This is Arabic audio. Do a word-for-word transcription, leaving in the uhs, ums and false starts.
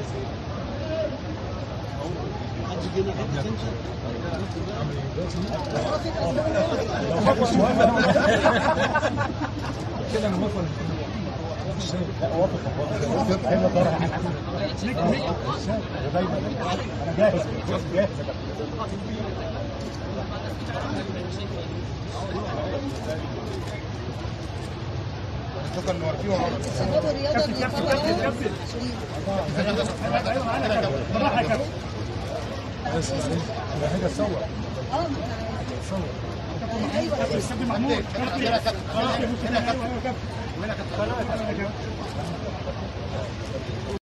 كده انا موافق. لا وافق وافق. انا جاهز جاهز. شكرا نورتيهم. الشباب والرياضه بيطلعوا بس بس ده حاجه تصور. اه تصور. ايوه كابتن محمود هنا كابتن هنا كابتن